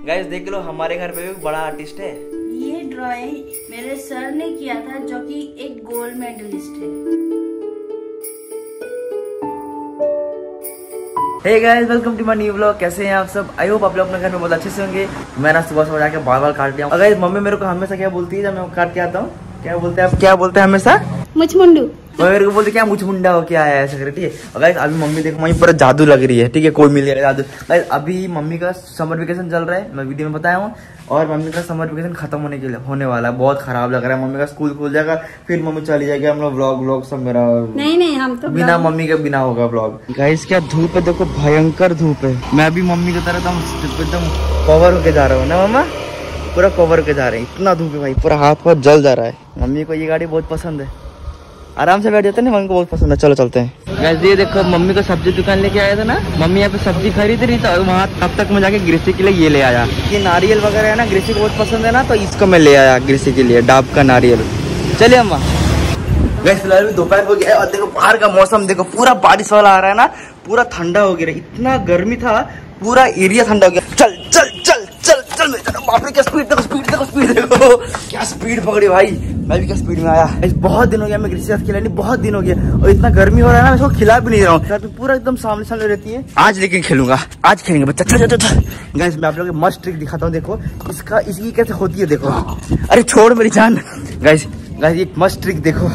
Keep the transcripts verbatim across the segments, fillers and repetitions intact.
Guys देख लो, हमारे घर पे भी बड़ा आर्टिस्ट है। ये ड्राइंग मेरे सर ने किया था, जो कि एक गोल्ड मेडलिस्ट है। Hey guys, welcome to my new vlog. कैसे हैं आप सब? आई होप आप लोग अपने घर में बहुत अच्छे से होंगे। मैंने सुबह सुबह जाके बाल बाल काट लिया। और गाइस मम्मी मेरे को हमेशा क्या बोलती है जब मैं काट के आता हूँ, क्या बोलते हैं आप? क्या बोलते हैं हमेशा? मुचमुंडू। मेरे को बोलते क्या मुचमुंडा हो, क्या है ऐसा करे, ठीक है। और गाइस अभी मम्मी देखो, मम्मी पूरा जादू लग रही है, ठीक है। कोई मिल गया जादू। गाइस अभी मम्मी का समर वेकेशन चल रहा है, मैं वीडियो में बताया हूँ। और मम्मी का समर वेकेशन खत्म होने के लिए होने वाला है। बहुत खराब लग रहा है। मम्मी का स्कूल खुल जाएगा, फिर मम्मी चली जाएगी। हम लोग व्लॉग व्लॉग सब मेरा नहीं नहीं हम तो बिना मम्मी के बिना होगा व्लॉग। गाइस क्या धूप है, देखो भयंकर धूप है। मैं अभी मम्मी की तरह एकदम एकदम कवर होके जा रहा हूँ ना मम्मा, पूरा कवर होके जा रहे हैं। इतना धूप है भाई, पूरा हाथ पाथ जल जा रहा है। मम्मी को ये गाड़ी बहुत पसंद है, आराम से बैठ जाते हैं ना, मम्मी को बहुत पसंद है। चलो चलते हैं। गाइस ये देखो, मम्मी को सब्जी दुकान लेके आया था ना, मम्मी यहाँ पे सब्जी खरीद रही था। वहाँ तब तक मैं जाके ग्रेसी के लिए ये ले आया। ये नारियल वगैरह है ना, ग्रेसी को बहुत पसंद है ना, तो इसको मैं ले आया ग्रेसी के लिए, डाब का नारियल। चलिए अम्मा। गाइस फिलहाल दोपहर हो गया है और देखो बाहर का मौसम देखो, पूरा बारिश वाला आ रहा है ना, पूरा ठंडा हो गया। इतना गर्मी था, पूरा एरिया ठंडा हो गया। चल चल चल चल चल, बाप रे क्या स्पीड देखो, स्पीड देखो, स्पीड देखो, क्या स्पीड पकड़ी भाई। मैं भी क्या स्पीड में आया। बहुत दिन हो गया मैं ग्रेसी साथ खिला नहीं, बहुत दिन हो गया। और इतना गर्मी हो रहा है ना, मैं इसको खिला भी नहीं रहा हूँ। तो पूरा एकदम सामने सामने रहती है। आज लेकिन खेलूंगा, आज खेलेंगे बच्चा। चल चल चल। गाइस मैं आप लोगों को मस्त ट्रिक दिखाता हूँ, देखो इसका, इसकी कैसे होती है देखो। अरे छोड़ मेरी जान। गाइस गाइस एक मस्त ट्रिक देखो,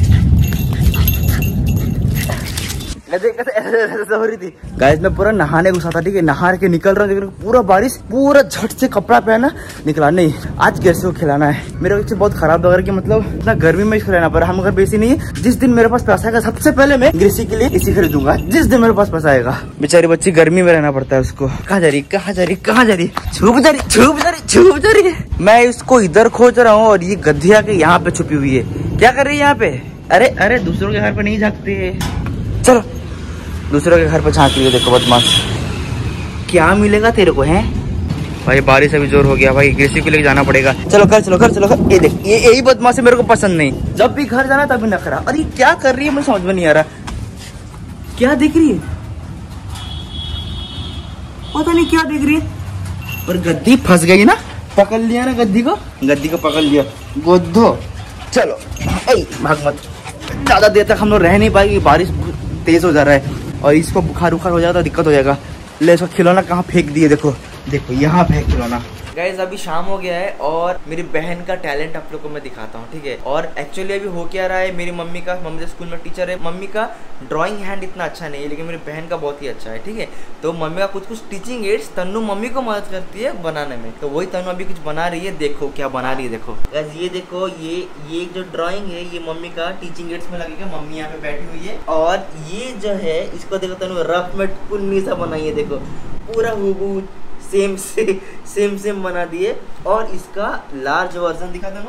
ऐसे हो रही थी। गाइस मैं पूरा नहाने घुसा था, ठीक है। नहा के निकल रहा हूँ, पूरा बारिश, पूरा झट से कपड़ा पहना निकला। नहीं आज कैसे को खिलाना है, मेरे को बहुत खराब लग रहा है कि मतलब इतना गर्मी में खिलाना पड़ा। हम घर बेसी नहीं है। जिस दिन मेरे पास पैसा आएगा, सबसे पहले मैं ग्रेसी के लिए इसी खरीदूंगा। जिस दिन मेरे पास पैसा आएगा। बेचारी बच्ची गर्मी में रहना पड़ता है उसको। कहाँ जा रही, कहाँ जा रही, कहाँ जा रही, छुप जा रही, छुप जा रही, छुप जा रही है। मैं इसको इधर खोज रहा हूँ और ये गधिया के यहाँ पे छुपी हुई है। क्या कर रही है यहाँ पे? अरे अरे दूसरों के घर पे नहीं झाँकती है। चलो दूसरों के घर पे झांक लिए। देखो बदमाश, क्या मिलेगा तेरे को है भाई। बारिश अभी जोर हो गया भाई, ग्रेसी को लेके जाना पड़ेगा। चलो घर चलो, घर चलो घर। ये देख, ये यही बदमाश मेरे को पसंद नहीं। जब भी घर जाना तभी नखरा। अरे क्या कर रही है, मुझे समझ में नहीं आ रहा। क्या देख रही है, पता नहीं क्या देख रही है। पर गद्दी फंस गई ना, पकड़ लिया ना गद्दी को, गद्दी को पकड़ लिया गोदो। चलो भाग मत, ज्यादा देर तक हम लोग रह नहीं पाएंगे, बारिश तेज हो जा रहा है। और इसको बुखार उखार हो जाता तो दिक्कत हो जाएगा। ले इसको खिलौना कहाँ फेंक दिए, देखो देखो यहाँ पे खिलौना। गाइस अभी शाम हो गया है और मेरी बहन का टैलेंट आप लोग को मैं दिखाता हूँ, ठीक है। और एक्चुअली अभी हो क्या रहा है, मेरी मम्मी का, मम्मी जो स्कूल में टीचर है, मम्मी का ड्राइंग हैंड इतना अच्छा नहीं है, लेकिन मेरी बहन का बहुत ही अच्छा है, ठीक है। तो मम्मी का कुछ कुछ टीचिंग एड्स तन्नू मम्मी को मदद करती है बनाने में। तो वही तन्नू अभी कुछ बना रही है, देखो क्या बना रही है। देखो गाइस ये देखो, ये ये जो ड्राइंग है ये मम्मी का टीचिंग एड्स में लगेगा। मम्मी यहाँ पे बैठी हुई है और ये जो है इसको देखो तन्नू रफ में कुन्नी सा बनाई है। देखो पूरा हूबहू सेम से सेम सेम बना दिए। और इसका लार्ज वर्जन दिखा दो,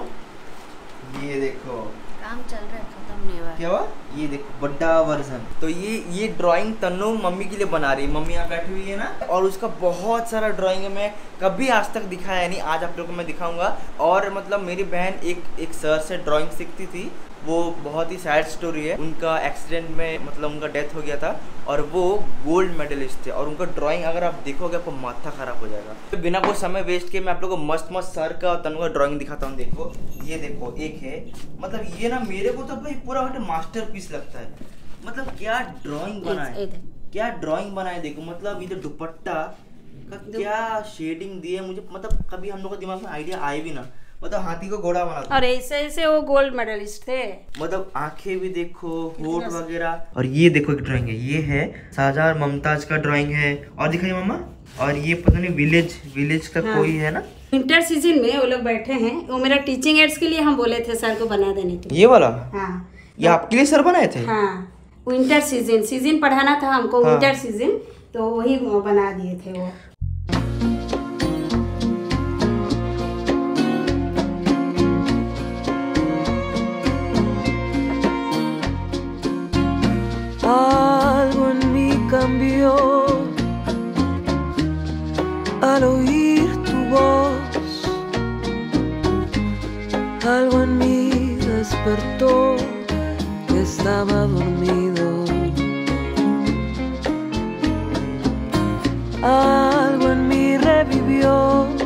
ये देखो काम चल रहा है, खत्म नहीं हुआ। क्या हुआ? ये देखो बड़ा वर्जन। तो ये ये ड्राइंग तन्नू मम्मी के लिए बना रही है। मम्मी यहाँ बैठी हुई है ना, और उसका बहुत सारा ड्राइंग है, मैं कभी आज तक दिखाया नहीं, आज आप लोगों को मैं दिखाऊंगा। और मतलब मेरी बहन एक एक सर से ड्राइंग सीखती थी। वो बहुत ही सैड स्टोरी है, उनका एक्सीडेंट में मतलब उनका डेथ हो गया था और वो गोल्ड मेडलिस्ट थे। और उनका ड्राइंग अगर आप देखोगे आपको माथा खराब हो जाएगा। तो बिना कोई समय वेस्ट किए मैं आप लोगों को मस्त मस्त सर का और तनु का ड्राइंग दिखाता हूँ। देखो ये देखो, एक है, मतलब ये ना मेरे को तो भाई पूरा मास्टरपीस लगता है। मतलब क्या ड्राइंग बनाए, क्या ड्राइंग बनाए। देखो मतलब ये जो दुपट्टा का क्या शेडिंग दी है, मुझे मतलब कभी हम लोग के दिमाग में आइडिया आए भी ना। मतलब हाथी को घोड़ा बना, और ऐसे ऐसे वो गोल्ड मेडलिस्ट थे। मतलब आंखें भी देखो, होठ वगैरह। और ये देखो एक ड्राइंग है, ये है शाहजहां और मुमताज का ड्राइंग है। और दिखाइए मम्मा। और ये पता नहीं विलेज विलेज का हाँ। कोई है ना। विंटर सीजन में वो लोग बैठे हैं, वो मेरा टीचिंग एड्स के लिए हम बोले थे सर को बना देने के लिए। ये वाला हाँ, ये आपके लिए सर बनाए थे? हाँ, विंटर सीजन सीजन पढ़ाना था हमको, हाँ। विंटर सीजन, तो वही बना दिए थे वो। Algo en mí cambió al oír tu voz, algo en mí despertó que estaba dormido, algo en mí revivió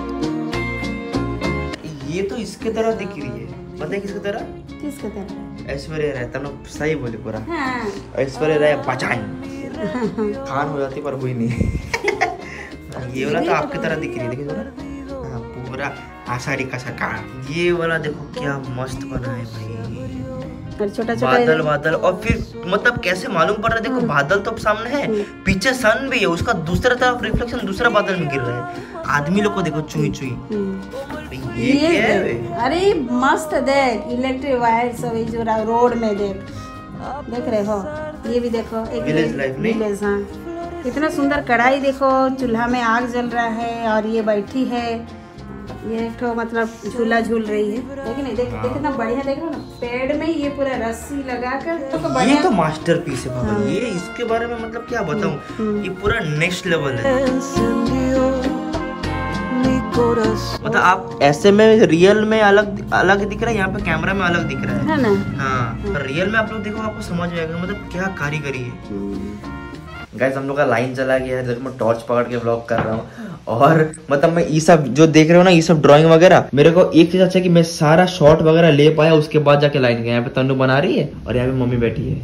किसकी तरह दिख रही है, पता है किसकी तरह? किसके तरह? ऐश्वर्या राय। तुम सही बोले पूरा। हाँ। ऐश्वर्या राय पहचान खान हो जाती पर हुई नहीं। ये वाला तो आपकी तरह दिख रही है, देखिए जरा। हाँ, पूरा आषाढ़ी का सरकार। ये वाला देखो क्या मस्त बना है भाई, छोटा छोटा बादल बादल। और फिर मतलब कैसे मालूम पड़ रहा है, देखो बादल तो सामने है, पीछे सन भी है, उसका दूसरा तरफ रिफ्लेक्शन दूसरा बादल में गिर रहा है। आदमी लोग को देखो चुई चुई। ये, ये क्या है? अरे मस्त देख, इलेक्ट्रिक वायर सब जो रोड में देख देख रहे हो। ये भी देखो एक विलेज लाइफ नहीं? विलेज, हाँ। कितना सुंदर कढ़ाई देखो, चूल्हा में आग जल रहा है और ये बैठी है, ये एक तो मतलब झूला झूल रही है। लेकिन देख देख कितना बढ़िया, देख रहे हो ना, पेड़ में ये पूरा रस्सी लगाकर तो ये तो मास्टरपीस है बाबा। ये इसके बारे में मतलब क्या बताऊं, ये पूरा नेक्स्ट लेवल है। मतलब आप ऐसे में रियल में अलग अलग दिख रहा है, यहाँ पे कैमरा में अलग दिख रहा है, है ना? हाँ, पर रियल में आप लोग देखो आपको समझ में आएगा मतलब क्या कारीगरी है। गाइस हम लोग का लाइन चला गया है, देखो मैं टॉर्च पकड़ के व्लॉग कर रहा हूँ। और मतलब मैं ये सब जो देख रहे हो ना, ये सब ड्राइंग वगैरह, मेरे को एक चीज अच्छा है कि मैं सारा शॉट वगैरह ले पाया, उसके बाद जाके लाइन गया। यहाँ पे तन्नू बना रही है और यहाँ पे मम्मी बैठी है।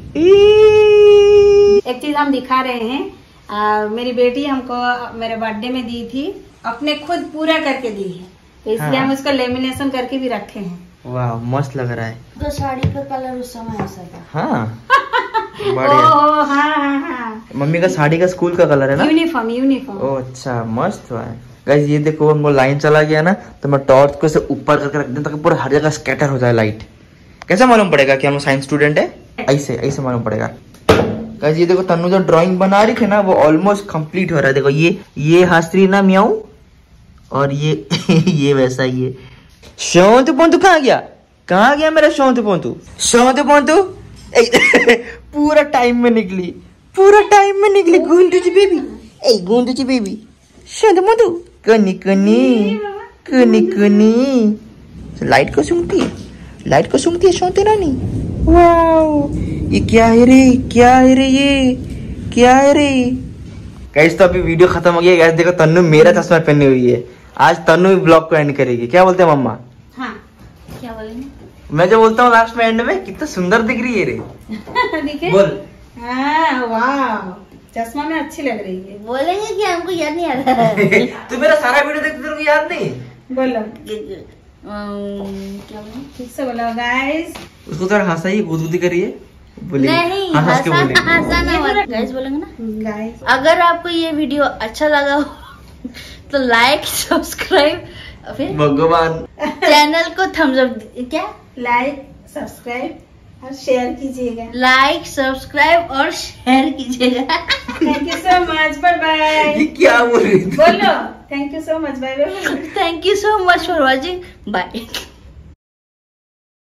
एक चीज हम दिखा रहे हैं, आ, मेरी बेटी हमको मेरे बर्थडे में दी थी, अपने खुद पूरा करके दी है, तो इसलिए हाँ। हम उसका लेमिनेशन करके भी रखे हैं। वाह मस्त लग रहा है। तो साड़ी का कलर उस समय ऐसा था। हाँ बढ़िया। ओ हाँ हाँ हाँ, मम्मी का साड़ी का स्कूल का कलर है ना? Uniform uniform. ओ अच्छा मस्त हुआ है। गाइस ये देखो वो लाइन चला गया ना, तो मैं टॉर्च को से ऊपर करके रख दूं ताकि पूरा हर जगह स्कैटर हो जाए लाइट। कैसे मालूम पड़ेगा कि हम साइंस स्टूडेंट है? ऐसे ऐसे मालूम पड़ेगा। गाइस ये देखो तन्नू जो ड्राइंग बना रही थी ना, वो ऑलमोस्ट कंप्लीट हो रहा है। देखो ये ये हंसरी ना म्याऊ, और ये ये वैसा ही है। शौंत पोंतु कहाँ गया? कहाँ गया मेरा शौंत पोंतु? शौंत पोंतु पूरा टाइम में निकली, पूरा टाइम में निकली। गुंडूची बेबी, ए गुंडूची बेबी, शौंत पोंतु कनी कनी कनी कनी। लाइट को सूंघती है, लाइट को सूंघती है शौंत रानी। वाओ ये क्या है रे, क्या है रे, ये क्या है रे। गाइस तो अभी वीडियो खत्म हो गया। गाइस देखो तन्नू मेरा चश्मा पहनी हुई है। आज तन्नू भी ब्लॉग को एंड करेगी। क्या बोलते हैं मम्मा? हाँ क्या बोलेंगे? मैं जो बोलता हूँ लास्ट में एंड में, कितना सुंदर दिख रही है रे। दिखे? बोल। हाँ वाह, चश्मा में अच्छी लग रही है। बोलेंगे कि हमको याद नहीं आ रहा है। तू मेरा सारा वीडियो देखते तेरे को याद नहीं? बोलो क्या बोले? ठीक से बोलो गाइस। उसको थोड़ा हंसा ही, गुदगुदी करिए। नहीं हंसाना, गाइस बोलेंगे ना। गाइस अगर आपको ये वीडियो अच्छा लगा हो तो लाइक सब्सक्राइब, फिर भगवान चैनल को थम्स अप, क्या लाइक सब्सक्राइब और शेयर कीजिएगा। लाइक सब्सक्राइब और शेयर कीजिएगा। Thank you so much, bye bye. ये क्या बोल रही थी? बोलो thank you so much, bye bye. Thank you so much for watching, bye.